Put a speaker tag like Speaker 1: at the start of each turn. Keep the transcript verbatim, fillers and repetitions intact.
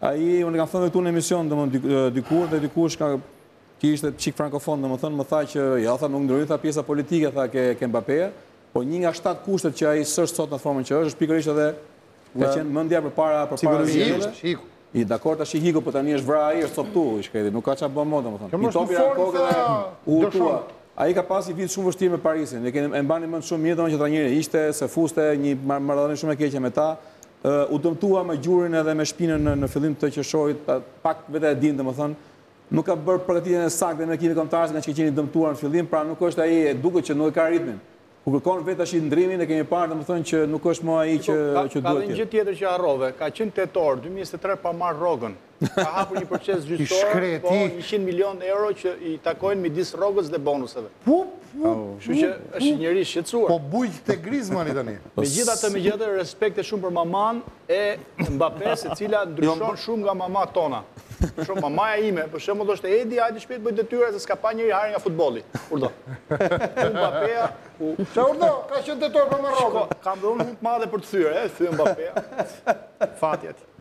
Speaker 1: Ai, unë kam thënë këtu në emision, domethënë dikur dhe dikush ka që ishte çik frankofon, domethënë më tha që ja tha nuk ndroi tha pjesa politike tha ke ke Mbappé, po një nga shtat kushtet që ai s'është sot në formën që është, është pikërisht edhe ka qenë mendja përpara përpara
Speaker 2: sigurisht.
Speaker 1: I dakord tash i hiku, po tani është vrarë ai, është coptu, i shkreti, nuk ka çfarë bën më domethënë. I topi ra kokë dhe u tua. Ai ka pasi vit shumë vështirë me Parisin. Ne kemi e mbani mend shumë mirë domethënë që trajneri ishte, se fuste një marrëdhënie shumë e keqe me ta. U dëmtua me gjurin edhe me shpinën në, në fillim të qershorit, pak vetë e din domethënë, nuk ka bërë përgatitjen e saktë me ekipin kombëtar, nga që qenë dëmtuar në fillim, pra nuk është ai, duket që nuk e ka ritmin. Ku kërkon vetë tash ndrimin e kemi parë domethënë që nuk është më ai që që duhet.
Speaker 3: Ka një gjë tjetër që harrove, ka qenë tetor dy mijë e njëzet e tre pa marrë rrogën. Ka hapur një proces gjyqësor, po njëqind milion euro që i takojnë midis rrogës dhe bonuseve.
Speaker 2: Po,
Speaker 3: kështu që është një njerëz shqetësuar.
Speaker 2: Po bujq te Griezmanni tani.
Speaker 3: Megjithatë, megjithatë respekte shumë për maman e Mbappés, e cila ndryshon shumë nga mama tona. Për shumë mamaja ime, për shembull është Edi, hajde shpejt bëj detyra se s'ka pa njëri harë nga futbolli. Urdo. Mbappéa, u
Speaker 2: Çfarë urdo? Ka qenë tetor pa marrë rrogën.
Speaker 3: Kam dhënë shumë të madhe për të thyer, e thye Mbappéa. Fati aty.